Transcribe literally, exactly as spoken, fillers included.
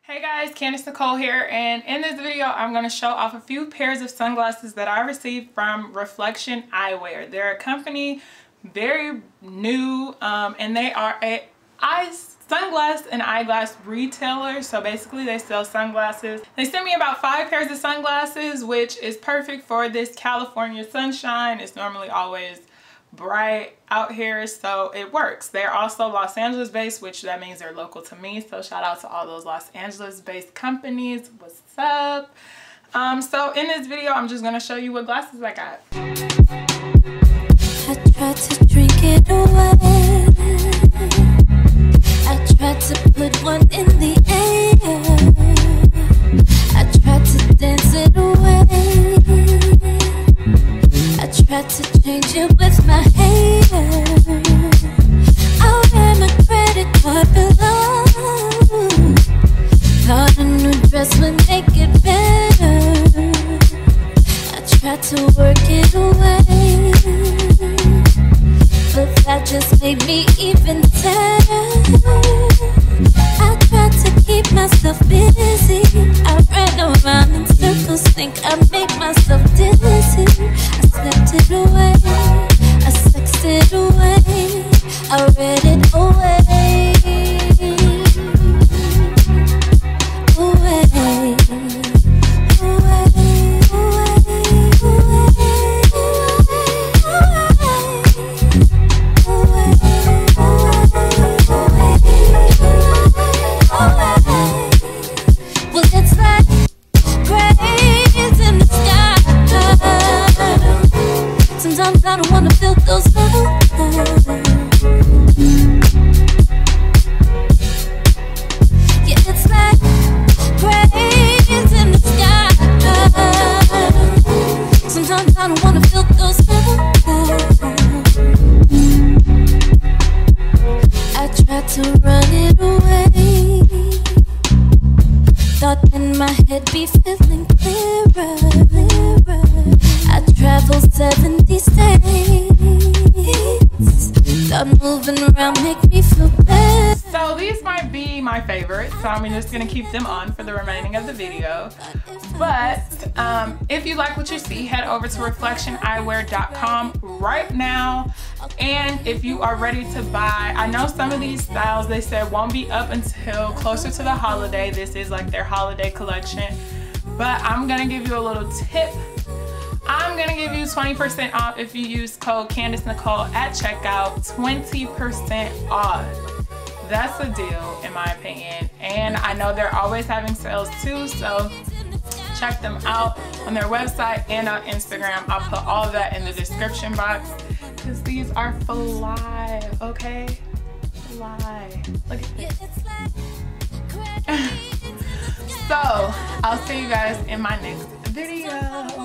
Hey guys, Candice Nicole here, and in this video I'm going to show off a few pairs of sunglasses that I received from Reflection Eyewear. They're a company, very new, um, and they are a eye sunglass and eyeglass retailer. So basically they sell sunglasses. They sent me about five pairs of sunglasses, which is perfect for this California sunshine. It's normally always bright out here, so it works. They're also Los Angeles based, which that means they're local to me, so shout out to all those Los Angeles based companies. What's up? Um so in this video I'm just gonna show you what glasses I got. I tried to drink it away. I tried to put one in the air. I tried to dance it away. I tried to change it with my hair. I ran my credit card below. Thought a new dress would make it better. I tried to work it away, but that just made me even sadder. I tried to keep myself busy. I ran around in circles, think I made myself dizzy. I slept it away, I sexed it away, I read it away, away, well, it's like grays in the sky. Sometimes I don't wanna feel those love. Yeah, it's like grays in the sky. Sometimes I don't wanna feel those love. I tried to run it away. Thought in my head be feeling clearer, clearer. I traveled seventy states. Thought moving around make me feel better. So these might be my favorites, so I'm just gonna keep them on for the remaining of the video. But um, if you like what you see, head over to reflection eyewear dot com right now. And if you are ready to buy, I know some of these styles they said won't be up until closer to the holiday. This is like their holiday collection, but I'm gonna give you a little tip. I'm gonna give you twenty percent off if you use code Candice Nicole at checkout. twenty percent off. That's a deal in my opinion, and I know they're always having sales too, so check them out on their website and on Instagram. I'll put all of that in the description box because these are fly, okay? Fly. Look at this. So I'll see you guys in my next video.